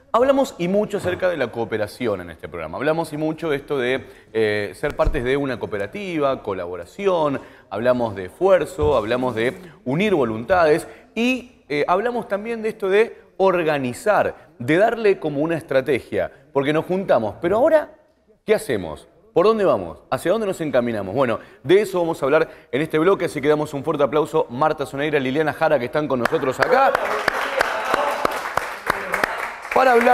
Hablamos y mucho acerca de la cooperación en este programa. Hablamos y mucho de esto de ser partes de una cooperativa, colaboración, hablamos de esfuerzo, hablamos de unir voluntades y hablamos también de esto de organizar, de darle como una estrategia, porque nos juntamos. Pero ahora, ¿qué hacemos? ¿Por dónde vamos? ¿Hacia dónde nos encaminamos? Bueno, de eso vamos a hablar en este bloque, así que damos un fuerte aplauso a Marta Soneira, Liliana Jara, que están con nosotros acá. Para hablar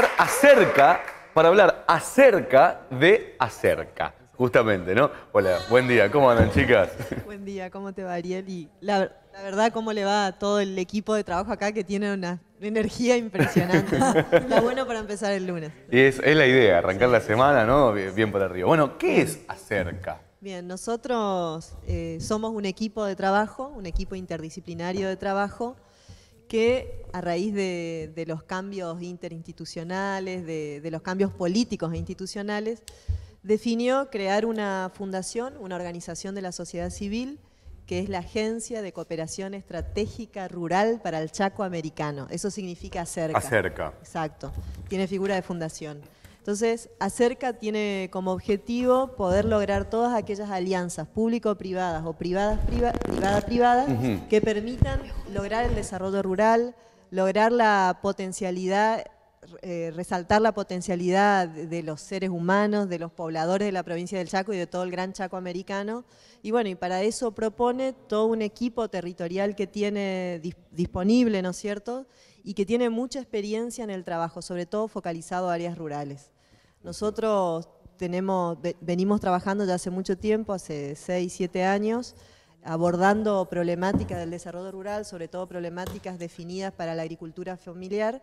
acerca de Acerca, justamente, ¿no? Hola, buen día, ¿cómo andan, chicas? Buen día, ¿cómo te va, Ariel? Y la verdad, ¿cómo le va a todo el equipo de trabajo acá que tiene una energía impresionante? Está bueno para empezar el lunes. Y es la idea, arrancar la semana, ¿no? Bien por arriba. Bueno, ¿qué es Acerca? Bien, nosotros somos un equipo de trabajo, un equipo interdisciplinario de trabajo, que a raíz de los cambios interinstitucionales, de los cambios políticos e institucionales, definió crear una fundación, una organización de la sociedad civil, que es la Agencia de Cooperación Estratégica Rural para el Chaco Americano. Eso significa Acerca. Acerca. Exacto, tiene figura de fundación. Entonces, Acerca tiene como objetivo poder lograr todas aquellas alianzas público-privadas o privadas-privadas que permitan lograr el desarrollo rural, lograr la potencialidad, resaltar la potencialidad de los seres humanos, de los pobladores de la provincia del Chaco y de todo el gran Chaco americano. Y bueno, y para eso propone todo un equipo territorial que tiene disponible, ¿no es cierto?, y que tiene mucha experiencia en el trabajo, sobre todo focalizado a áreas rurales. Nosotros venimos trabajando ya hace mucho tiempo, hace 6, 7 años, abordando problemáticas del desarrollo rural, sobre todo problemáticas definidas para la agricultura familiar.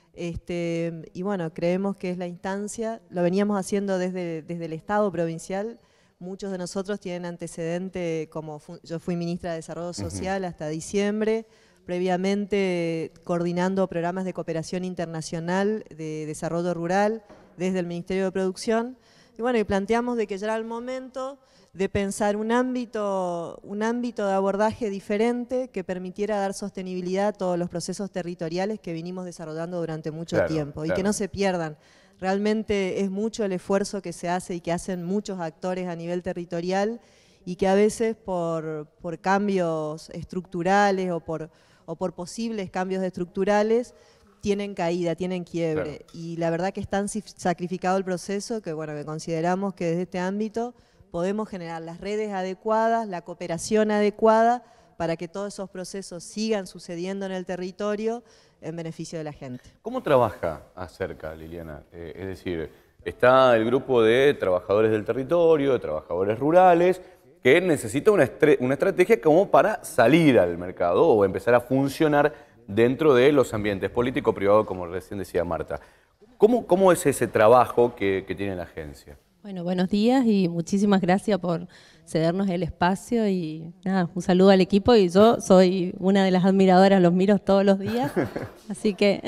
Y bueno, creemos que es la instancia, lo veníamos haciendo desde el Estado provincial. Muchos de nosotros tienen antecedente, yo fui ministra de Desarrollo Social hasta diciembre, previamente coordinando programas de cooperación internacional de desarrollo rural desde el Ministerio de Producción. Y bueno, y planteamos de que ya era el momento de pensar un ámbito de abordaje diferente que permitiera dar sostenibilidad a todos los procesos territoriales que vinimos desarrollando durante mucho tiempo y que no se pierdan. Realmente es mucho el esfuerzo que se hace y que hacen muchos actores a nivel territorial y que a veces por cambios estructurales o por posibles cambios estructurales tienen caída, tienen quiebre. Y la verdad que es tan sacrificado el proceso que, bueno, que consideramos que desde este ámbito podemos generar las redes adecuadas, la cooperación adecuada para que todos esos procesos sigan sucediendo en el territorio en beneficio de la gente. ¿Cómo trabaja Acerca, Liliana? Es decir, está el grupo de trabajadores del territorio, de trabajadores rurales, que necesita una estrategia como para salir al mercado o empezar a funcionar dentro de los ambientes político-privado, como recién decía Marta. ¿Cómo es ese trabajo que tiene la agencia? Bueno, buenos días y muchísimas gracias por cedernos el espacio y nada, un saludo al equipo. Y yo soy una de las admiradoras, los miro todos los días, así que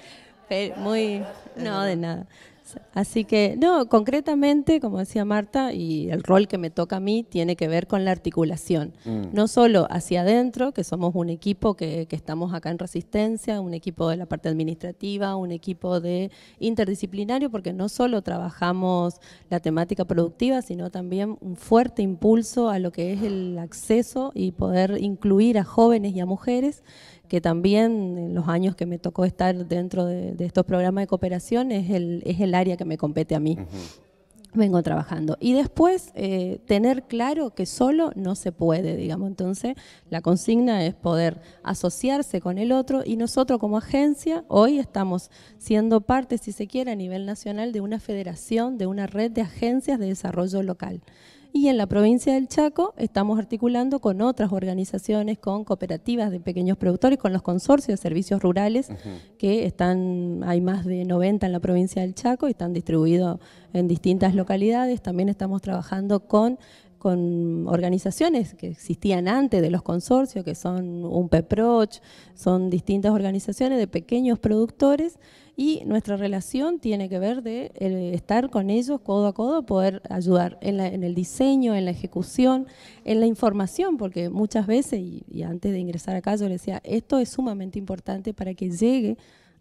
no, de nada. Así que, no, concretamente, como decía Marta, y el rol que me toca a mí tiene que ver con la articulación. No solo hacia adentro, que somos un equipo que estamos acá en Resistencia, un equipo de la parte administrativa, un equipo de interdisciplinario, porque no solo trabajamos la temática productiva, sino también un fuerte impulso a lo que es el acceso y poder incluir a jóvenes y a mujeres, que también en los años que me tocó estar dentro de estos programas de cooperación es el área que me compete a mí. Vengo trabajando. Y después tener claro que solo no se puede, digamos. Entonces la consigna es poder asociarse con el otro y nosotros como agencia hoy estamos siendo parte, si se quiere, a nivel nacional de una federación, de una red de agencias de desarrollo local. Y en la provincia del Chaco estamos articulando con otras organizaciones, con cooperativas de pequeños productores, con los consorcios de servicios rurales, que hay más de 90 en la provincia del Chaco y están distribuidos en distintas localidades. También estamos trabajando con organizaciones que existían antes de los consorcios, que son un PEPROCH, son distintas organizaciones de pequeños productores, y nuestra relación tiene que ver de estar con ellos codo a codo, poder ayudar en el diseño, en la ejecución, en la información, porque muchas veces, y antes de ingresar acá yo le decía, esto es sumamente importante para que llegue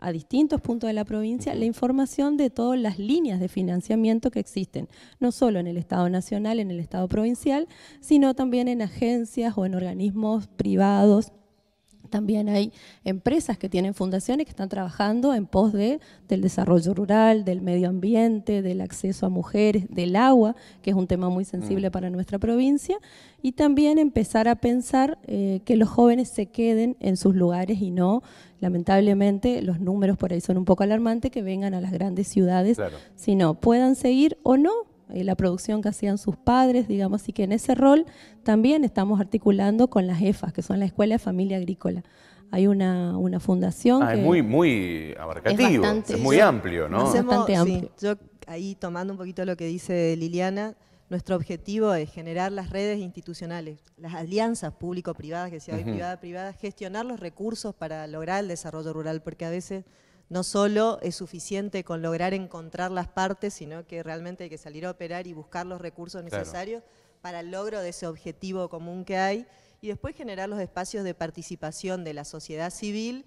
a distintos puntos de la provincia la información de todas las líneas de financiamiento que existen, no solo en el Estado nacional, en el Estado provincial, sino también en agencias o en organismos privados. También hay empresas que tienen fundaciones que están trabajando en pos del desarrollo rural, del medio ambiente, del acceso a mujeres, del agua, que es un tema muy sensible para nuestra provincia, y también empezar a pensar que los jóvenes se queden en sus lugares y no, lamentablemente, los números por ahí son un poco alarmantes, que vengan a las grandes ciudades, Claro. sino puedan seguir o no la producción que hacían sus padres, digamos, así que en ese rol también estamos articulando con las EFAS, que son la Escuela de Familia Agrícola. Hay una fundación que es muy abarcativo, bastante- es muy amplio, ¿no? Hacemos- bastante sí, amplio. yo ahí tomando un poquito lo que dice Liliana, nuestro objetivo es generar las redes institucionales, las alianzas público-privadas, que sea hoy privada-privada, gestionar los recursos para lograr el desarrollo rural, porque a veces no solo es suficiente con lograr encontrar las partes, sino que realmente hay que salir a operar y buscar los recursos necesarios para el logro de ese objetivo común que hay, y después generar los espacios de participación de la sociedad civil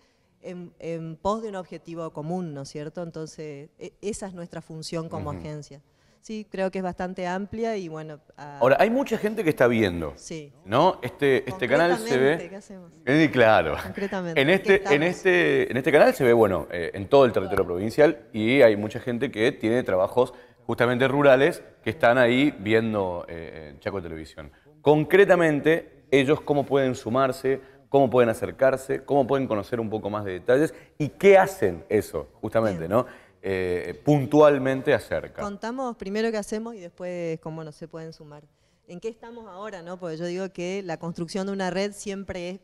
en pos de un objetivo común, ¿no es cierto? Entonces, esa es nuestra función como agencia. Sí, creo que es bastante amplia y bueno... Ahora, hay mucha gente que está viendo, sí. ¿no? Este canal se ve... ¿Qué hacemos? Claro. Concretamente, En ¿en qué este canal se ve, bueno, en todo el territorio provincial, y hay mucha gente que tiene trabajos justamente rurales que están ahí viendo Chaco Televisión. Concretamente, ellos cómo pueden sumarse, cómo pueden acercarse, cómo pueden conocer un poco más de detalles y qué hacen eso, justamente, Bien. ¿no? Puntualmente acerca. Contamos primero qué hacemos y después cómo no se pueden sumar. ¿En qué estamos ahora, no? Porque yo digo que la construcción de una red siempre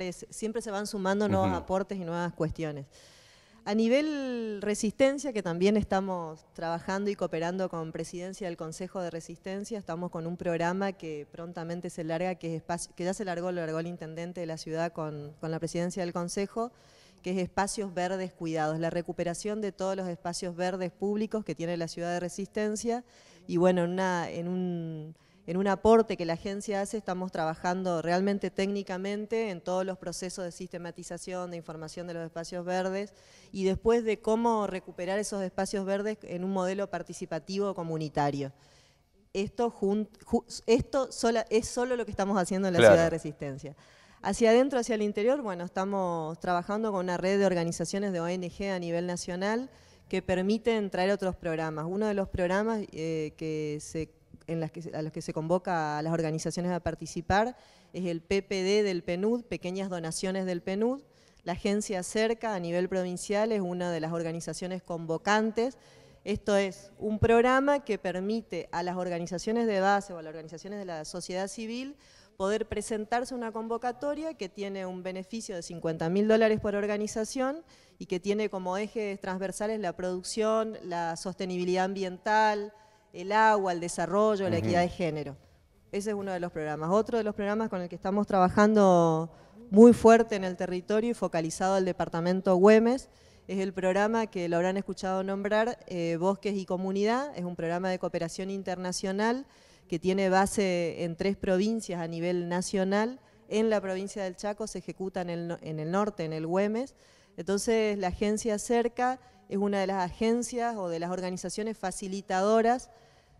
se van sumando nuevos aportes y nuevas cuestiones. A nivel resistencia, que también estamos trabajando y cooperando con Presidencia del Consejo de Resistencia, estamos con un programa que prontamente se larga, que ya se largó, lo largó el intendente de la ciudad con la Presidencia del Consejo, que es Espacios Verdes Cuidados, la recuperación de todos los espacios verdes públicos que tiene la ciudad de Resistencia. Y bueno, en un aporte que la agencia hace, estamos trabajando realmente técnicamente en todos los procesos de sistematización, de información de los espacios verdes, y después de cómo recuperar esos espacios verdes en un modelo participativo comunitario. Esto es solo lo que estamos haciendo en la ciudad de Resistencia. Hacia adentro, hacia el interior, bueno, estamos trabajando con una red de organizaciones de ONG a nivel nacional que permiten traer otros programas. Uno de los programas a los que se convoca a las organizaciones a participar es el PPD del PNUD, Pequeñas Donaciones del PNUD. La agencia Cerca a nivel provincial es una de las organizaciones convocantes. Esto es un programa que permite a las organizaciones de base o a las organizaciones de la sociedad civil poder presentarse a una convocatoria que tiene un beneficio de $50.000 por organización y que tiene como ejes transversales la producción, la sostenibilidad ambiental, el agua, el desarrollo, la equidad de género. Ese es uno de los programas. Otro de los programas con el que estamos trabajando muy fuerte en el territorio y focalizado al departamento Güemes es el programa que lo habrán escuchado nombrar, Bosques y Comunidad. Es un programa de cooperación internacional que tiene base en 3 provincias a nivel nacional. En la provincia del Chaco se ejecuta en el norte, en el Güemes. Entonces la agencia Cerca es una de las agencias o de las organizaciones facilitadoras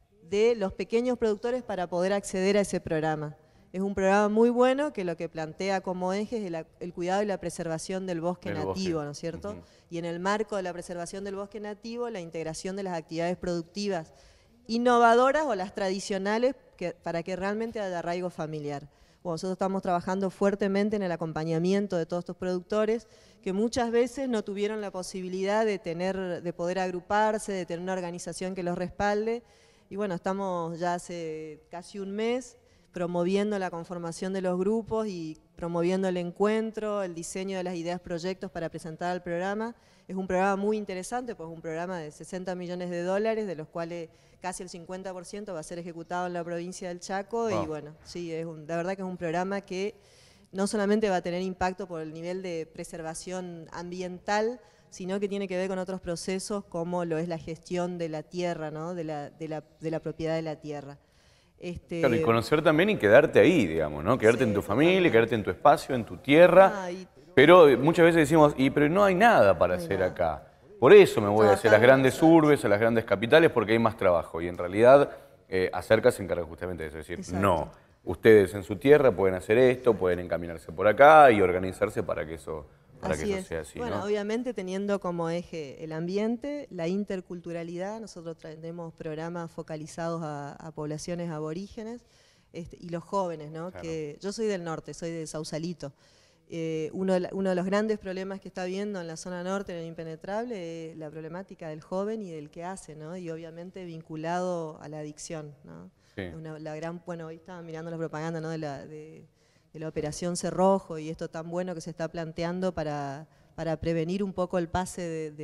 de los pequeños productores para poder acceder a ese programa. Es un programa muy bueno que lo que plantea como eje es el cuidado y la preservación del bosque nativo, ¿no es cierto? Y en el marco de la preservación del bosque nativo, la integración de las actividades productivas innovadoras o las tradicionales para que realmente haya arraigo familiar. Bueno, nosotros estamos trabajando fuertemente en el acompañamiento de todos estos productores que muchas veces no tuvieron la posibilidad de poder agruparse, de tener una organización que los respalde. Y bueno, estamos ya hace casi un mes promoviendo la conformación de los grupos y promoviendo el encuentro, el diseño de las ideas, proyectos para presentar al programa. Es un programa muy interesante, pues es un programa de $60 millones, de los cuales casi el 50% va a ser ejecutado en la provincia del Chaco. Y bueno, sí, la verdad que es un programa que no solamente va a tener impacto por el nivel de preservación ambiental, sino que tiene que ver con otros procesos como lo es la gestión de la tierra, ¿no? de la propiedad de la tierra. Claro, y conocer también y quedarte ahí, digamos, ¿no? Quedarte en tu familia, quedarte en tu espacio, en tu tierra, Pero muchas veces decimos, pero no hay nada para hacer acá. Por eso me voy hacia las grandes urbes, a las grandes capitales, porque hay más trabajo. Y en realidad, Acerca se encarga justamente de eso. Es decir, no, ustedes en su tierra pueden hacer esto, pueden encaminarse por acá y organizarse para que eso, sea así. Bueno, ¿no? Obviamente teniendo como eje el ambiente, la interculturalidad. Nosotros tenemos programas focalizados a poblaciones aborígenes y los jóvenes, ¿no? Claro. Que yo soy del norte, soy de Sausalito. Uno de los grandes problemas que está habiendo en la zona norte, en el Impenetrable, es la problemática del joven y del que hace, ¿no? Y obviamente vinculado a la adicción, ¿no? Sí. Bueno, hoy estaba mirando la propaganda, ¿no? de la Operación Cerrojo y esto tan bueno que se está planteando para prevenir un poco el pase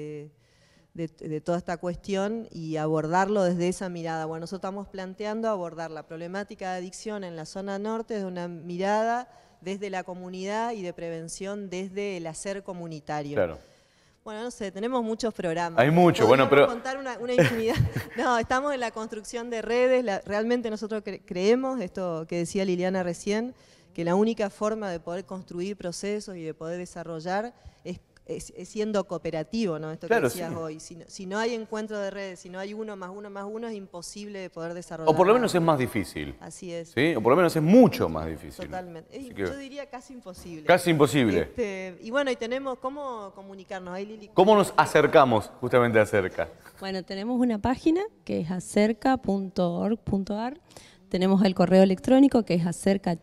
de toda esta cuestión y abordarlo desde esa mirada. Bueno, nosotros estamos planteando abordar la problemática de adicción en la zona norte desde una mirada desde la comunidad y de prevención desde el hacer comunitario. Claro. Bueno, no sé, tenemos muchos programas. Hay mucho, bueno, pero... contar una infinidad. No, estamos en la construcción de redes. Realmente nosotros creemos, esto que decía Liliana recién, que la única forma de poder construir procesos y de poder desarrollar es siendo cooperativo, ¿no? Esto que decías hoy. Si no hay encuentro de redes, si no hay uno más uno, es imposible de poder desarrollar. O por lo menos es más difícil. Así es. ¿Sí? O por lo menos es mucho más difícil. Totalmente. Yo diría casi imposible. Casi imposible. Y bueno, y tenemos cómo comunicarnos. Ahí, Lili. ¿Cómo nos acercamos justamente a Acerca? Bueno, tenemos una página que es acerca.org.ar. Tenemos el correo electrónico que es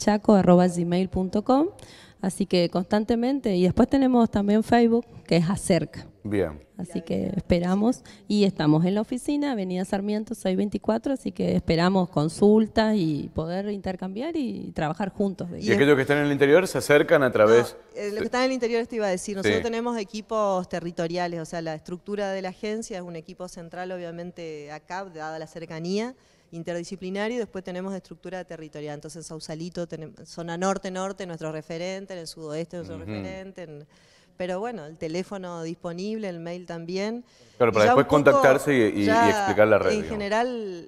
acercachaco@gmail.com. Así que constantemente, y después tenemos también Facebook, que es Acerca. Bien. Así que esperamos, y estamos en la oficina, Avenida Sarmiento 624, así que esperamos consultas y poder intercambiar y trabajar juntos. Y aquellos que están en el interior se acercan a través... Lo que está en el interior te iba a decir, nosotros tenemos equipos territoriales, o sea, la estructura de la agencia es un equipo central, obviamente acá, dada la cercanía, interdisciplinario, y después tenemos estructura territorial. Entonces en Sausalito, zona norte, nuestro referente, en el sudoeste nuestro referente, pero bueno, el teléfono disponible, el mail también. Claro, para después contactarse y explicar la red. En general,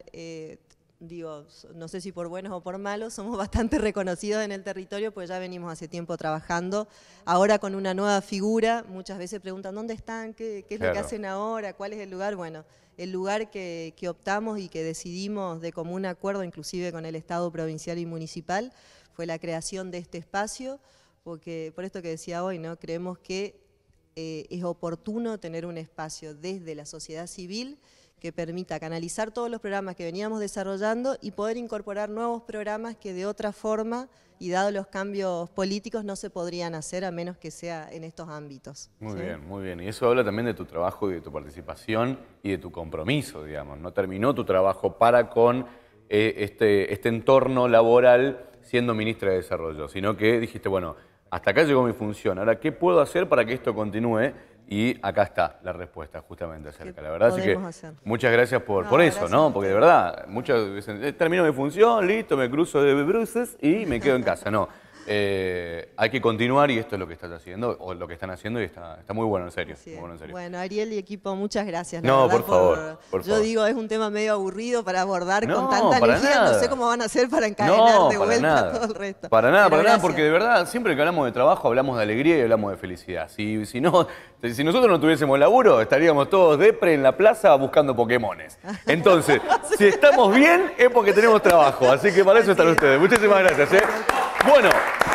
digo, no sé si por buenos o por malos, somos bastante reconocidos en el territorio, pues ya venimos hace tiempo trabajando. Ahora con una nueva figura, muchas veces preguntan, ¿dónde están? ¿Qué es lo que hacen ahora? ¿Cuál es el lugar? Bueno, el lugar que optamos y que decidimos de común acuerdo, inclusive con el Estado provincial y municipal, fue la creación de este espacio, porque por esto que decía hoy, ¿no? Creemos que es oportuno tener un espacio desde la sociedad civil que permita canalizar todos los programas que veníamos desarrollando y poder incorporar nuevos programas que de otra forma, y dado los cambios políticos, no se podrían hacer a menos que sea en estos ámbitos. Muy bien, muy bien. Y eso habla también de tu trabajo y de tu participación y de tu compromiso, digamos. No terminó tu trabajo con este entorno laboral siendo ministra de Desarrollo, sino que dijiste, bueno, hasta acá llegó mi función. Ahora, ¿qué puedo hacer para que esto continúe? Y acá está la respuesta justamente Acerca, la verdad. Así que muchas gracias por eso, ¿no? Porque de verdad, muchos dicen, termino mi función, listo, me cruzo de bruces y me quedo en casa. No, hay que continuar y esto es lo que estás haciendo, o lo que están haciendo, y está muy bueno, en serio. Muy bueno, en serio. Bueno, Ariel y equipo, muchas gracias. No, por favor. Yo digo, es un tema medio aburrido para abordar con tanta energía, no sé cómo van a hacer para encadenar de vuelta todo el resto. Para nada, porque de verdad, siempre que hablamos de trabajo, hablamos de alegría y hablamos de felicidad. Si nosotros no tuviésemos laburo, estaríamos todos depre en la plaza buscando Pokémones. Entonces, si estamos bien, es porque tenemos trabajo. Así que para eso están ustedes. Muchísimas gracias. Bueno,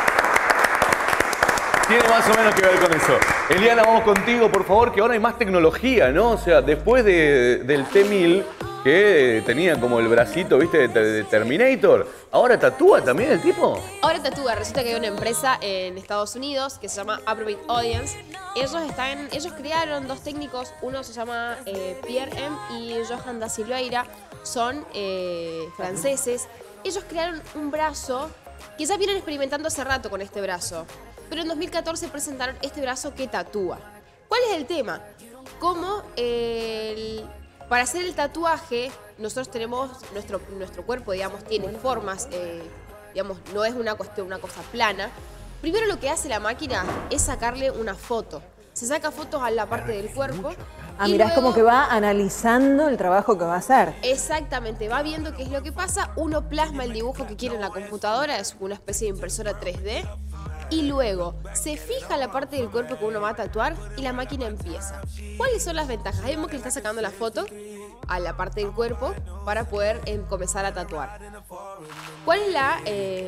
tiene más o menos que ver con eso. Eliana, vamos contigo, por favor, que ahora hay más tecnología, ¿no? O sea, después del T-1000, que tenía como el bracito, ¿viste? De Terminator, ¿ahora tatúa también el tipo? Ahora tatúa. Resulta que hay una empresa en Estados Unidos que se llama Appropriate Audience. Ellos crearon dos técnicos, uno se llama Pierre M. y Johan da Silveira, son franceses. Ellos crearon un brazo que ya vienen experimentando hace rato con este brazo, pero en 2014 presentaron este brazo que tatúa. ¿Cuál es el tema? Como para hacer el tatuaje, nosotros tenemos, nuestro cuerpo, digamos, tiene formas, digamos, no es una cosa plana. Primero lo que hace la máquina es sacarle una foto. Se saca fotos a la parte del cuerpo. Mirá, es como que va analizando el trabajo que va a hacer. Exactamente, va viendo qué es lo que pasa, uno plasma el dibujo que quiere en la computadora, es una especie de impresora 3D, y luego se fija la parte del cuerpo que uno va a tatuar y la máquina empieza. ¿Cuáles son las ventajas? Vemos que le está sacando la foto a la parte del cuerpo para poder comenzar a tatuar. ¿Cuál es la...?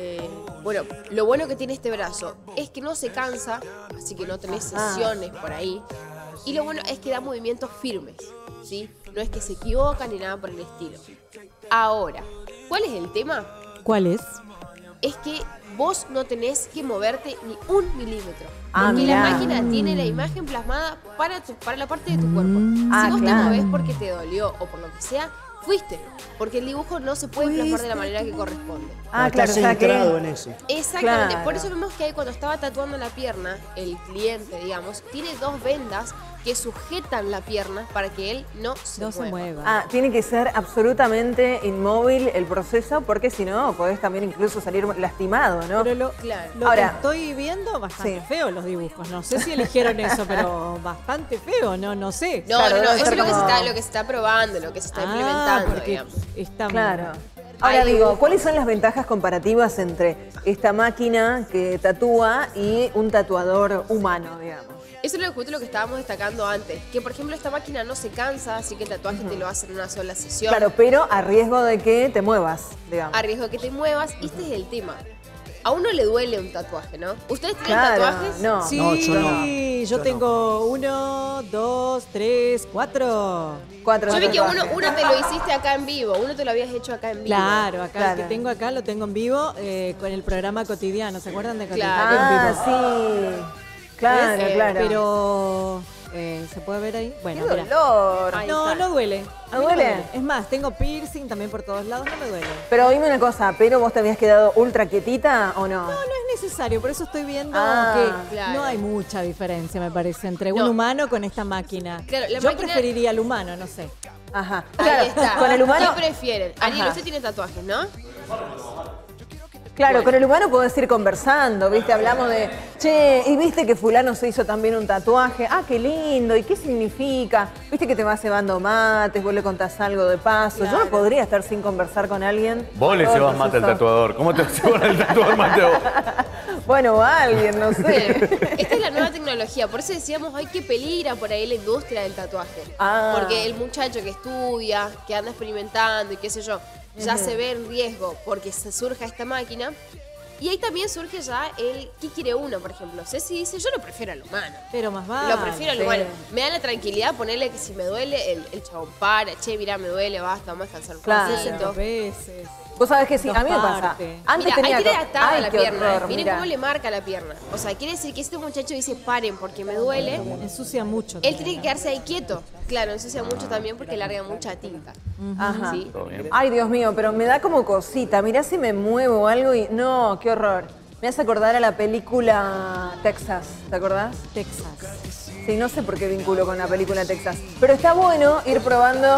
Bueno, lo bueno que tiene este brazo es que no se cansa, así que no tenés sesiones por ahí. Y lo bueno es que da movimientos firmes, ¿sí? No es que se equivoca ni nada por el estilo. Ahora, ¿cuál es el tema? ¿Cuál es? Es que vos no tenés que moverte ni 1 milímetro. Ah, porque mirá. la máquina tiene la imagen plasmada para la parte de tu cuerpo. Ah, Si vos claro. te movés porque te dolió o por lo que sea, fuiste. Porque el dibujo no se puede plasmar de la manera que corresponde. Ah, claro, Está o sea centrado que... en eso. Exactamente. Claro. Por eso vemos que ahí cuando estaba tatuando la pierna, el cliente, digamos, tiene 2 vendas que sujetan la pierna para que él no se mueva. Ah, tiene que ser absolutamente inmóvil el proceso porque si no podés también incluso salir lastimado, ¿no? Pero Claro. lo Ahora- que estoy viendo, bastante Sí. feo los dibujos. No sé si eligieron eso, pero bastante feo, no sé. No, Claro, no, debe eso ser es lo que, como- lo que se está probando, lo que se está implementando, porque digamos. está Claro. Ahora Hay digo, dibujos. ¿cuáles son las ventajas comparativas entre esta máquina que tatúa y un tatuador humano, digamos? Eso es justo lo que estábamos destacando antes. Que, por ejemplo, esta máquina no se cansa, así que el tatuaje te lo hace en una sola sesión. Claro, pero a riesgo de que te muevas, digamos. A riesgo que te muevas. Y este es el tema. A uno le duele un tatuaje, ¿no? ¿Ustedes tienen Claro, tatuajes? no. Sí, No, yo no. yo Yo tengo 1, 2, 3, 4. 4 Yo vi que tatuajes. uno te lo hiciste acá en vivo, uno te lo habías hecho acá en vivo. Claro, acá Claro. el que tengo acá lo tengo en vivo con el programa Cotidiano. ¿Se acuerdan de Cotidiano? Claro. Ah, En vivo. sí. Claro, ¿Ves? claro. Pero, ¿se puede ver ahí? ¡Qué Bueno, mira. dolor! Ahí No, está. no duele. ¿No duele? Es más, tengo piercing también por todos lados, no me duele. Pero dime una cosa, ¿pero vos te habías quedado ultra quietita o no? No, no es necesario, por eso estoy viendo Ah, que claro. no hay mucha diferencia, me parece, entre un No. humano con esta máquina. Claro, la Yo máquina- preferiría al humano, no sé. Ajá. Ahí está. Con el humano. ¿Qué prefieren? Ariel, Ajá. usted tiene tatuajes, ¿no? Claro, Bueno. con el humano podés ir conversando, ¿viste? Hablamos de, che, y viste que fulano se hizo también un tatuaje. Ah, qué lindo, ¿y qué significa? Viste que te vas cebando mates, vos le contás algo de paso. Yo no podría estar sin conversar con alguien. Vos le Todo el llevas mate al proceso. tatuador. ¿Cómo te llevas el tatuador mate a vos? Bueno, a alguien, no sé. Esta es la nueva tecnología, por eso decíamos, ay, qué peligra por ahí la industria del tatuaje. Ah. Porque el muchacho que estudia, que anda experimentando y qué sé yo, ya se ve en riesgo porque se surja esta máquina. Y ahí también surge ya el ¿qué quiere uno, por ejemplo? Ceci dice, yo lo prefiero al humano. Pero más vale. Lo prefiero al sí. humano. Me da la tranquilidad ponerle que si me duele, el chabón para, che, mirá, me duele, basta, vamos a descansar un Claro. poquito. 60 veces. Vos sabés que sí, Dos a mí me pasa. partes. Antes Mira, tenía ahí tiene co- atada Ay, la qué pierna. horror, Miren mirá. cómo le marca la pierna. O sea, quiere decir que este muchacho dice paren porque me duele. Ensucia mucho. Él tiene que quedarse ahí quieto. Claro, ensucia mucho también porque larga mucha tinta. Ajá. ¿Sí? Todo bien. Ay, Dios mío, pero me da como cosita. Mirá si me muevo algo y... No, qué horror. Me hace acordar a la película Texas, ¿te acordás? Texas. Sí, no sé por qué vinculo con la película Texas. Pero está bueno ir probando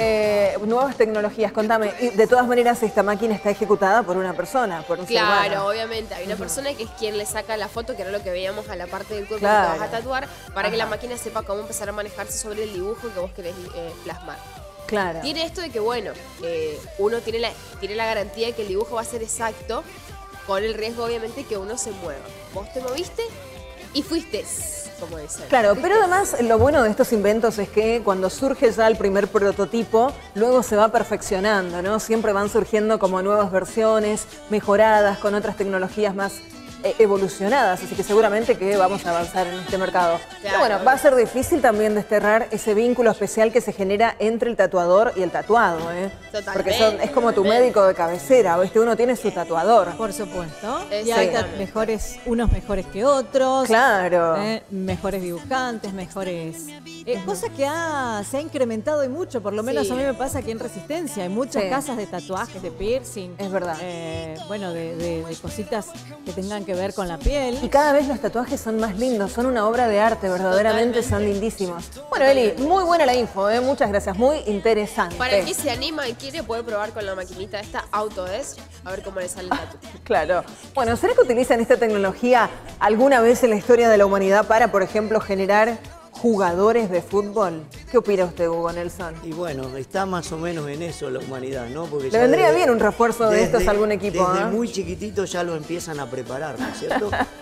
nuevas tecnologías. Contame, y de todas maneras esta máquina está ejecutada por una persona, por un ser Claro, humano. obviamente. Hay una persona que es quien le saca la foto, que era lo que veíamos a la parte del cuerpo Claro. que te vas a tatuar, para que la Ajá. máquina sepa cómo empezar a manejarse sobre el dibujo que vos querés plasmar. Claro. Tiene esto de que, bueno, uno tiene la garantía de que el dibujo va a ser exacto, con el riesgo, obviamente, que uno se mueva. Vos te moviste y fuiste, como dicen. Claro, pero además lo bueno de estos inventos es que cuando surge ya el primer prototipo, luego se va perfeccionando, ¿no? Siempre van surgiendo como nuevas versiones, mejoradas, con otras tecnologías más evolucionadas, así que seguramente que vamos a avanzar en este mercado. Pero bueno, va a ser difícil también desterrar ese vínculo especial que se genera entre el tatuador y el tatuado, ¿eh? Totalmente, Porque es como tu médico de cabecera, ¿viste? Uno tiene su tatuador. Por supuesto. Y Exactamente. hay unos mejores que otros. Claro. Mejores dibujantes, mejores. Cosa que se ha incrementado y mucho, por lo menos Sí. a mí me pasa aquí en Resistencia. Hay muchas Sí. casas de tatuajes, de piercing. Es verdad. Bueno, de cositas que tengan que ver con la piel. Y cada vez los tatuajes son más lindos, son una obra de arte, verdaderamente son lindísimos. Bueno, Eli, muy buena la info, muchas gracias, muy interesante. Para el que se anima y quiere, puede probar con la maquinita esta Autodesk, a ver cómo le sale el tatu. Claro. Bueno, ¿será que utilizan esta tecnología alguna vez en la historia de la humanidad para, por ejemplo, generar jugadores de fútbol? ¿Qué opina usted, Hugo Nelson? Y bueno, está más o menos en eso la humanidad, ¿no? Porque Le ya vendría bien un refuerzo de estos a algún equipo, Desde ¿eh? muy chiquitito ya lo empiezan a preparar, ¿no es cierto?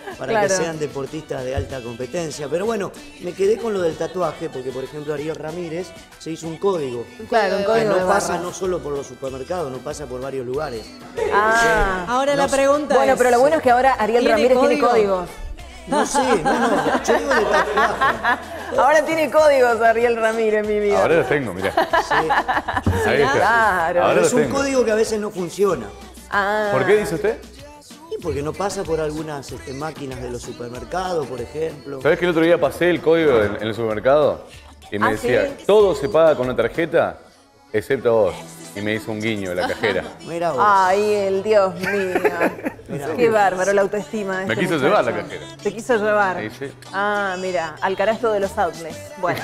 para Claro. que sean deportistas de alta competencia. Pero bueno, me quedé con lo del tatuaje, porque por ejemplo Ariel Ramírez se hizo un código. Claro, un Que código de no pasa barras. no solo por los supermercados, no pasa por varios lugares. Ah, Ahora la pregunta bueno, es, pero lo bueno es que ahora Ariel ¿tiene Ramírez tiene código? códigos. No sé, no, yo digo de tatuaje. Ahora tiene códigos Ariel Ramírez, mi vida. Ahora los tengo, mirá. Sí. Ahí está. Claro. Ahora Pero los es un tengo. código que a veces no funciona. Ah. ¿Por qué dice usted? Y porque no pasa por algunas máquinas de los supermercados, por ejemplo. ¿Sabés que el otro día pasé el código en el supermercado? Y me ¿Ah, decía, sí? todo se paga con una tarjeta, excepto vos. Y me hizo un guiño la cajera. Mira vos. Ay, el Dios mío. Qué bárbaro la autoestima de Me este quiso muchacho. llevar la cajera. Te quiso llevar. Ahí sí. Ah, mira, al carajo de los outlets. Bueno.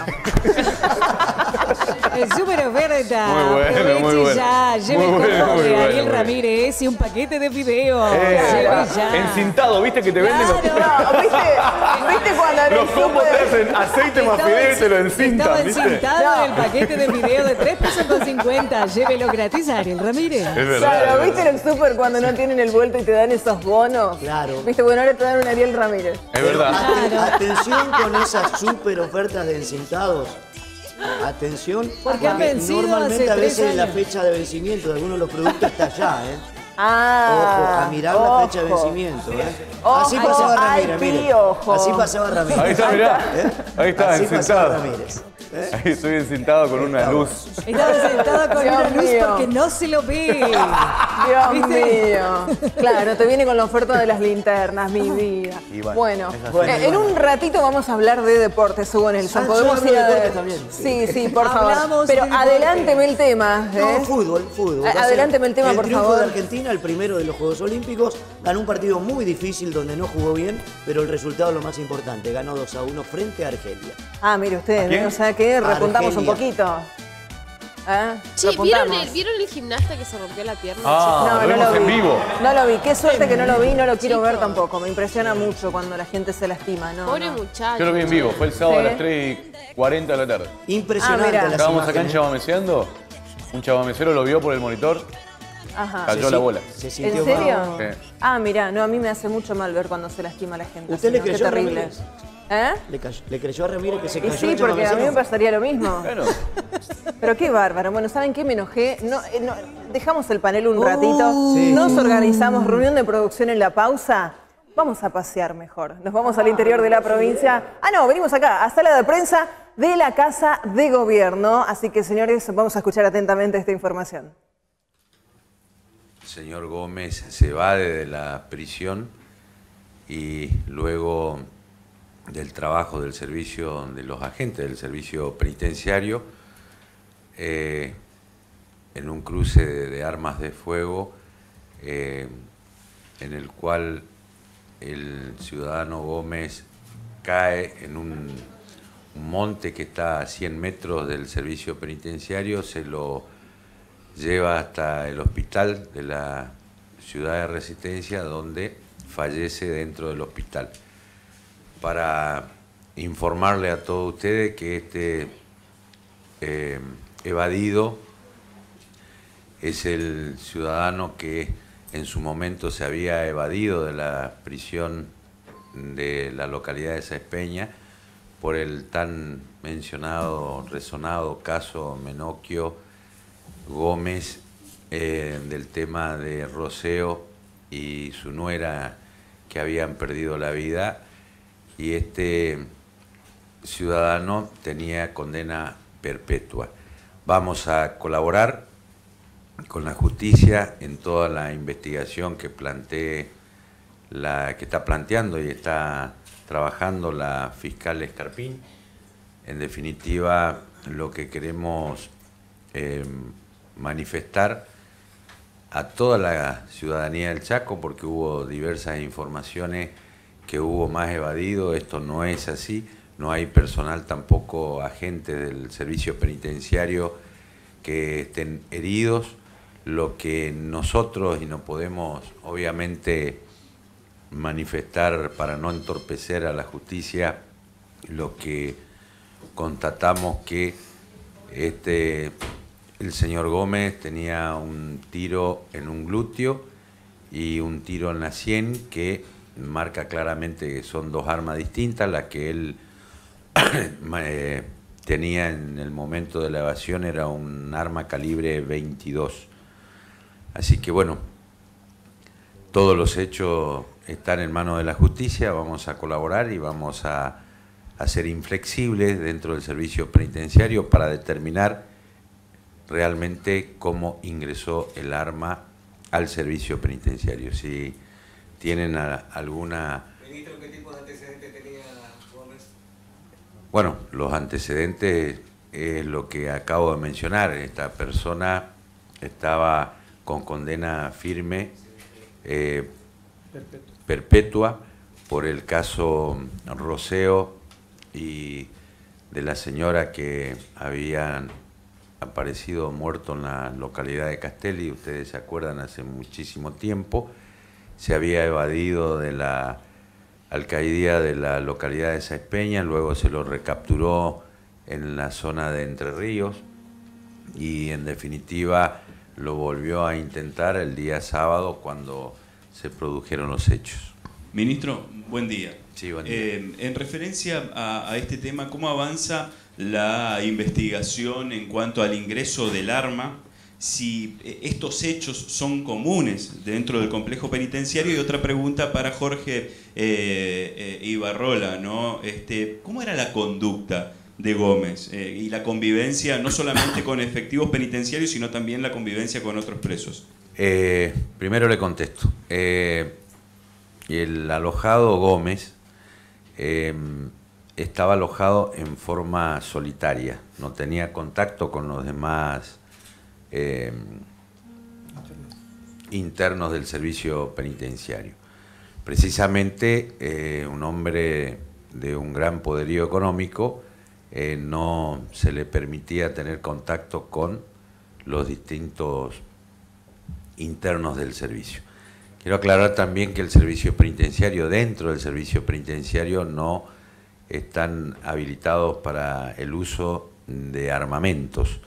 Es súper oferta. Muy bueno, Aproveche muy bueno. ya, lleve Muy el bueno, código muy de bueno, Ariel muy bueno. Ramírez y un paquete de videos. Claro. Lleve ya. Encintado, ¿viste que te venden los, No, ¿viste cuando en el los combos súper- te hacen aceite más fideo y te lo Estaba encintan, ¿viste? encintado el paquete de video de 3,50 pesos. Llévelo gratis a Ariel Ramírez. Es verdad. Claro, es ¿viste en el súper cuando no tienen el vuelto y te dan esos bonos? Claro. ¿Viste? Bueno, ahora te dan un Ariel Ramírez. Es verdad. Atención con esas super ofertas de encintados. Atención, Porque han vencido normalmente hace a veces 3 la años. fecha de vencimiento de algunos de los productos está allá, ¿eh? Ah, Ojo, a mirar la fecha de ojo. vencimiento, ¿eh? Ojo, Así pasaba ay, Ramírez, mire. piojo. Así pasaba Ramírez. Ahí está, mirá. ¿Eh? Ahí está, Así pasaba encintado. Ramírez. ¿eh? Ahí estoy encintado con una luz. Estaba sentado con Dios una luz mío. porque no se lo ve. Dios ¿Viste? mío. Claro, te viene con la oferta de las linternas, mi vida. Y bueno, Bueno, es así. en un ratito vamos a hablar de deportes, Hugo Nelson. Ah, Podemos yo hablo ir de a deportes también. Sí, sí, por favor. Hablamos Pero de deporte. adelánteme el tema. No, ¿eh? fútbol. Va a ser Adelánteme el tema, por triunfo favor. de Argentina, el primero de los Juegos Olímpicos, ganó un partido muy difícil donde no jugó bien, pero el resultado es lo más importante, ganó 2-1 frente a Argelia. Ah, mire usted, quién? ¿eh? O sea que repuntamos un Argelia. poquito. ¿Eh? Che, Repuntamos. ¿vieron el gimnasta que se rompió la pierna? Ah, lo No vimos lo en vi. vivo. No lo vi. Qué suerte que no lo vi, no lo quiero Chicos. ver tampoco. Me impresiona mucho cuando la gente se lastima, ¿no? Pobre no. muchacho. Yo lo vi en vivo, fue el sábado Sí. a las 3:40 de la tarde. Impresionante mira. las Estábamos acá en imágenes. Chabameceando. Un chabamecero lo vio por el monitor, Ajá. cayó la bola. Se ¿En sintió serio? mal. Sí. Ah, mira, no, a mí me hace mucho mal ver cuando se lastima la gente. ¿Usted así, le ¿no? Qué creyó a terrible. Ramírez? ¿Eh? ¿Le creyó a Ramírez que se Y cayó sí, el porque a mí me Chabamecero? pasaría lo mismo. Bueno, Pero qué bárbaro. Bueno, ¿saben qué? Me enojé. Dejamos el panel un ratito. Sí. Nos organizamos reunión de producción en la pausa. Vamos a pasear mejor. Nos vamos al interior de la provincia. Ah, no, venimos acá, a sala de prensa de la Casa de Gobierno. Así que, señores, vamos a escuchar atentamente esta información. El señor Gómez se va de la prisión y luego del trabajo del servicio, de los agentes del servicio penitenciario, en un cruce de armas de fuego, en el cual el ciudadano Gómez cae en un monte que está a 100 metros del servicio penitenciario, se lo lleva hasta el hospital de la ciudad de Resistencia, donde fallece dentro del hospital. Para informarle a todos ustedes que este evadido es el ciudadano que en su momento se había evadido de la prisión de la localidad de Sáenz Peña por el tan mencionado, resonado caso Menocchio Gómez, del tema de Roseo y su nuera que habían perdido la vida, y este ciudadano tenía condena perpetua. Vamos a colaborar con la justicia en toda la investigación que que está planteando y está trabajando la fiscal Escarpín. En definitiva, lo que queremos manifestar a toda la ciudadanía del Chaco, porque hubo diversas informaciones que hubo más evadido. Esto no es así, no hay personal tampoco, agentes del servicio penitenciario que estén heridos. Lo que nosotros, y no podemos obviamente manifestar para no entorpecer a la justicia, lo que constatamos que el señor Gómez tenía un tiro en un glúteo y un tiro en la sien que marca claramente que son dos armas distintas. La que él tenía en el momento de la evasión era un arma calibre 22. Así que bueno, todos los hechos están en manos de la justicia, vamos a colaborar y vamos a ser inflexibles dentro del servicio penitenciario para determinar realmente cómo ingresó el arma al servicio penitenciario. Si tienen alguna... Ministro, ¿qué tipo de antecedentes tenía Gómez? Bueno, los antecedentes es lo que acabo de mencionar. Esta persona estaba con condena firme, perpetua, por el caso Roseo y de la señora que habían aparecido muerto en la localidad de Castelli. Ustedes se acuerdan, hace muchísimo tiempo. Se había evadido de la alcaldía de la localidad de Sáenz Peña, luego se lo recapturó en la zona de Entre Ríos y en definitiva lo volvió a intentar el día sábado cuando se produjeron los hechos. Ministro, buen día. Sí, buen día. En referencia a este tema, ¿cómo avanza la investigación en cuanto al ingreso del arma? Si estos hechos son comunes dentro del complejo penitenciario. Y otra pregunta para Jorge Ibarrola, ¿no? ¿Cómo era la conducta de Gómez y la convivencia, no solamente con efectivos penitenciarios, sino también la convivencia con otros presos? Primero le contesto. El alojado Gómez estaba alojado en forma solitaria, no tenía contacto con los demás internos del servicio penitenciario. Precisamente un hombre de un gran poderío económico no se le permitía tener contacto con los distintos internos del servicio. Quiero aclarar también que el servicio penitenciario, dentro del servicio penitenciario, no están habilitados para el uso de armamentos.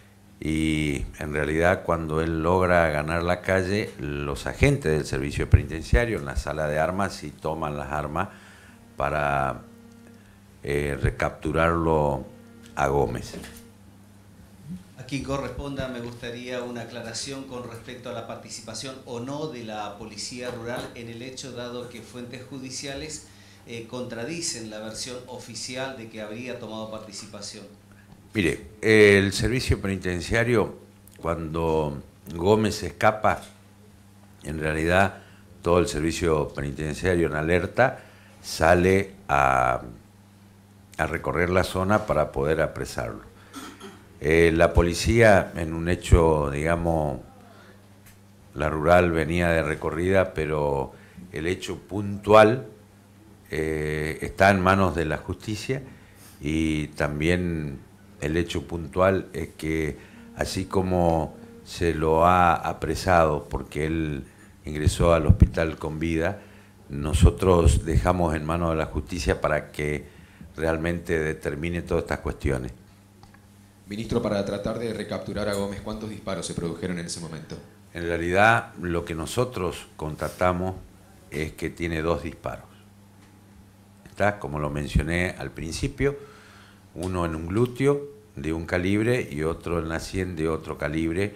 Y en realidad cuando él logra ganar la calle, los agentes del servicio penitenciario en la sala de armas sí toman las armas para recapturarlo a Gómez. A quien corresponda, me gustaría una aclaración con respecto a la participación o no de la Policía Rural en el hecho, dado que fuentes judiciales contradicen la versión oficial de que habría tomado participación. Mire, el servicio penitenciario, cuando Gómez escapa, en realidad todo el servicio penitenciario en alerta sale a recorrer la zona para poder apresarlo. La policía, en un hecho, digamos, la rural venía de recorrida, pero el hecho puntual está en manos de la justicia, y también el hecho puntual es que así como se lo ha apresado porque él ingresó al hospital con vida, nosotros dejamos en manos de la justicia para que realmente determine todas estas cuestiones. Ministro, para tratar de recapturar a Gómez, ¿cuántos disparos se produjeron en ese momento? En realidad, lo que nosotros constatamos es que tiene 2 disparos. Está, como lo mencioné al principio, uno en un glúteo de un calibre y otro en la sien de otro calibre,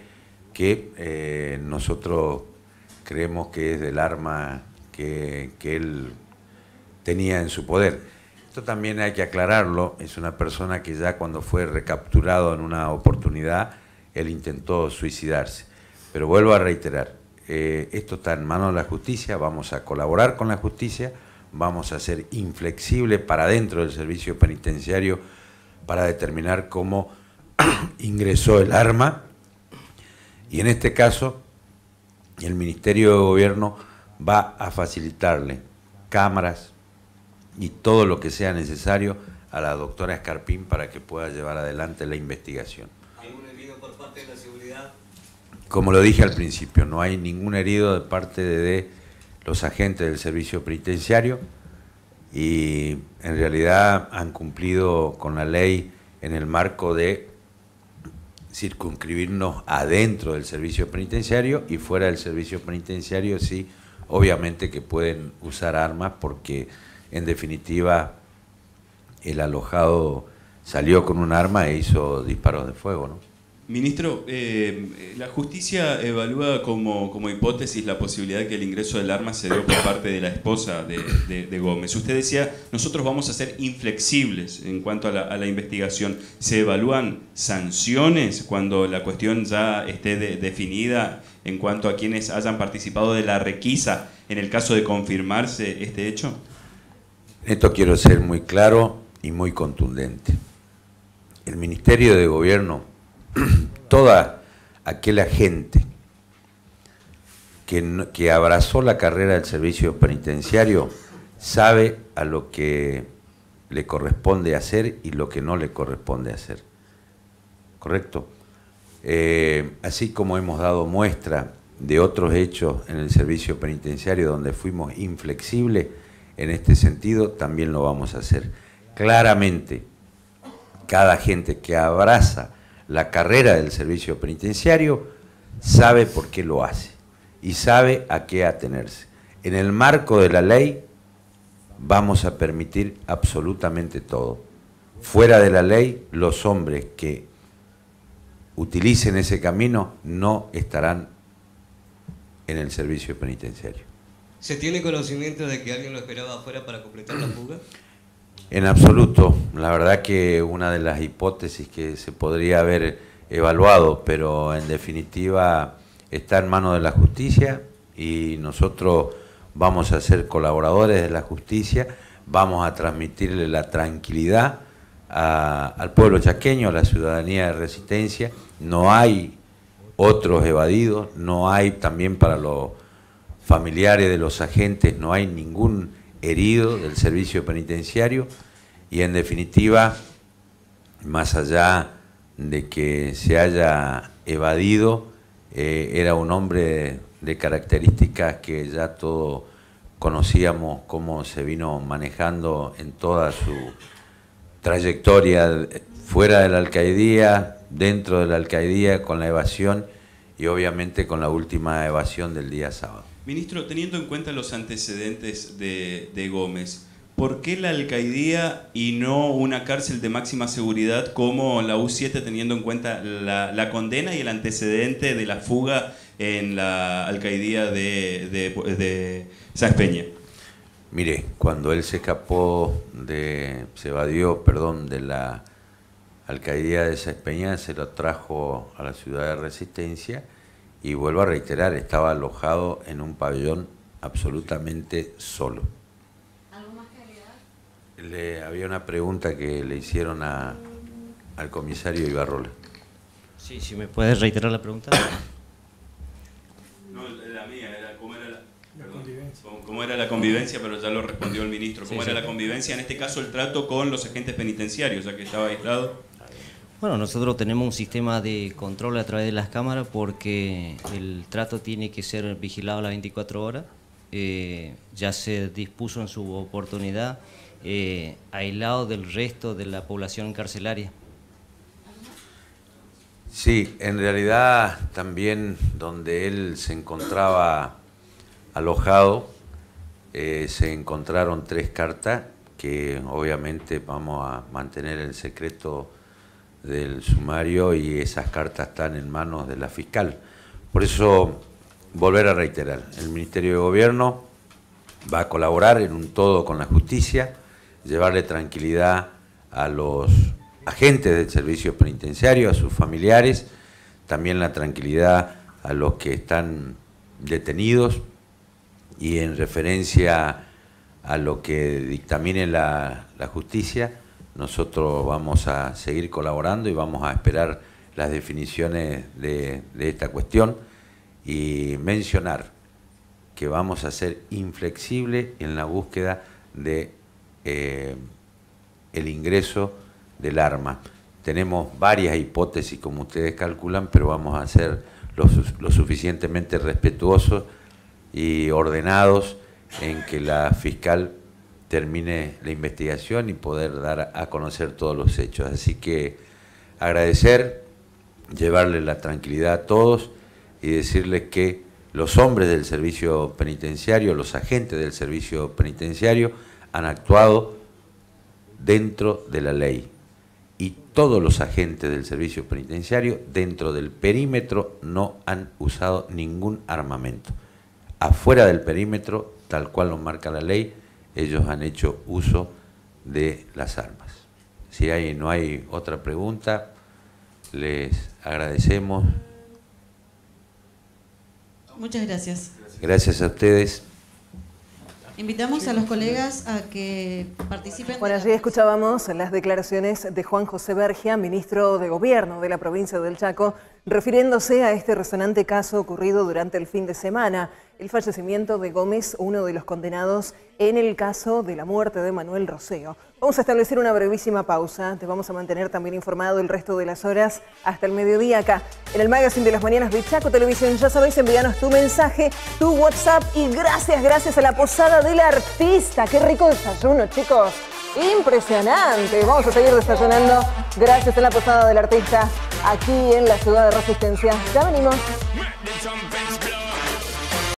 que nosotros creemos que es del arma que él tenía en su poder. Esto también hay que aclararlo, es una persona que ya cuando fue recapturado en una oportunidad, él intentó suicidarse. Pero vuelvo a reiterar, esto está en manos de la justicia, vamos a colaborar con la justicia, vamos a ser inflexibles para dentro del servicio penitenciario para determinar cómo ingresó el arma, y en este caso el Ministerio de Gobierno va a facilitarle cámaras y todo lo que sea necesario a la doctora Escarpín para que pueda llevar adelante la investigación. ¿Algún herido por parte de la seguridad? Como lo dije al principio, no hay ningún herido de parte de los agentes del servicio penitenciario, y en realidad han cumplido con la ley en el marco de circunscribirnos adentro del servicio penitenciario, y fuera del servicio penitenciario sí obviamente que pueden usar armas porque en definitiva el alojado salió con un arma e hizo disparos de fuego, ¿no? Ministro, la justicia evalúa como hipótesis la posibilidad de que el ingreso del arma se dio por parte de la esposa de Gómez. Usted decía, nosotros vamos a ser inflexibles en cuanto a la investigación. ¿Se evalúan sanciones cuando la cuestión ya esté definida en cuanto a quienes hayan participado de la requisa en el caso de confirmarse este hecho? Esto quiero ser muy claro y muy contundente. El Ministerio de Gobierno, toda aquella gente que abrazó la carrera del servicio penitenciario sabe a lo que le corresponde hacer y lo que no le corresponde hacer. ¿Correcto? Así como hemos dado muestra de otros hechos en el servicio penitenciario donde fuimos inflexibles, en este sentido también lo vamos a hacer. Claramente, cada gente que abraza la carrera del servicio penitenciario sabe por qué lo hace y sabe a qué atenerse. En el marco de la ley vamos a permitir absolutamente todo. Fuera de la ley, los hombres que utilicen ese camino no estarán en el servicio penitenciario. ¿Se tiene conocimiento de que alguien lo esperaba afuera para completar la fuga? En absoluto. La verdad que una de las hipótesis que se podría haber evaluado, pero en definitiva está en manos de la justicia y nosotros vamos a ser colaboradores de la justicia, vamos a transmitirle la tranquilidad al pueblo chaqueño, a la ciudadanía de Resistencia. No hay otros evadidos, no hay también para los familiares de los agentes, no hay ningún herido del servicio penitenciario y en definitiva, más allá de que se haya evadido, era un hombre de características que ya todos conocíamos cómo se vino manejando en toda su trayectoria fuera de la alcaidía, dentro de la alcaidía, con la evasión y obviamente con la última evasión del día sábado. Ministro, teniendo en cuenta los antecedentes de Gómez, ¿por qué la alcaidía y no una cárcel de máxima seguridad como la U7, teniendo en cuenta la condena y el antecedente de la fuga en la alcaidía de Sáenz Peña? Mire, cuando él se escapó, se evadió de la alcaidía de Sáenz Peña, se lo trajo a la ciudad de Resistencia. Y vuelvo a reiterar, estaba alojado en un pabellón absolutamente solo. ¿Algo más que agregar? Había una pregunta que le hicieron al comisario Ibarrola. Sí, si me puedes reiterar la pregunta. No, la mía era cómo era la convivencia, pero ya lo respondió el ministro. ¿Cómo era la convivencia, en este caso el trato con los agentes penitenciarios, ya que estaba aislado? Bueno, nosotros tenemos un sistema de control a través de las cámaras porque el trato tiene que ser vigilado a las 24 horas. Ya se dispuso en su oportunidad aislado del resto de la población carcelaria. Sí, en realidad también donde él se encontraba alojado se encontraron 3 cartas que obviamente vamos a mantener el secreto del sumario y esas cartas están en manos de la fiscal. Por eso, volver a reiterar, el Ministerio de Gobierno va a colaborar en un todo con la justicia, llevarle tranquilidad a los agentes del servicio penitenciario, a sus familiares, también la tranquilidad a los que están detenidos y en referencia a lo que dictamine la justicia, nosotros vamos a seguir colaborando y vamos a esperar las definiciones de esta cuestión y mencionar que vamos a ser inflexibles en la búsqueda de el ingreso del arma. Tenemos varias hipótesis, como ustedes calculan, pero vamos a ser lo suficientemente respetuosos y ordenados en que la fiscal termine la investigación y poder dar a conocer todos los hechos. Así que agradecer, llevarle la tranquilidad a todos y decirles que los hombres del servicio penitenciario, los agentes del servicio penitenciario han actuado dentro de la ley. Y todos los agentes del servicio penitenciario dentro del perímetro no han usado ningún armamento. Afuera del perímetro, tal cual lo marca la ley, ellos han hecho uso de las armas. Si no hay otra pregunta, les agradecemos. Muchas gracias. Gracias a ustedes. Invitamos a los colegas a que participen. Bueno, allí escuchábamos las declaraciones de Juan José Bergia, ministro de Gobierno de la provincia del Chaco, refiriéndose a este resonante caso ocurrido durante el fin de semana, el fallecimiento de Gómez, uno de los condenados en el caso de la muerte de Manuel Roseo. Vamos a establecer una brevísima pausa, te vamos a mantener también informado el resto de las horas hasta el mediodía acá, en el Magazine de las Mañanas de Chaco Televisión. Ya sabéis, envíanos tu mensaje, tu WhatsApp y gracias a la Posada del Artista. ¡Qué rico desayuno, chicos! Impresionante. Vamos a seguir desayunando gracias a la Posada del Artista aquí en la ciudad de Resistencia. Ya venimos.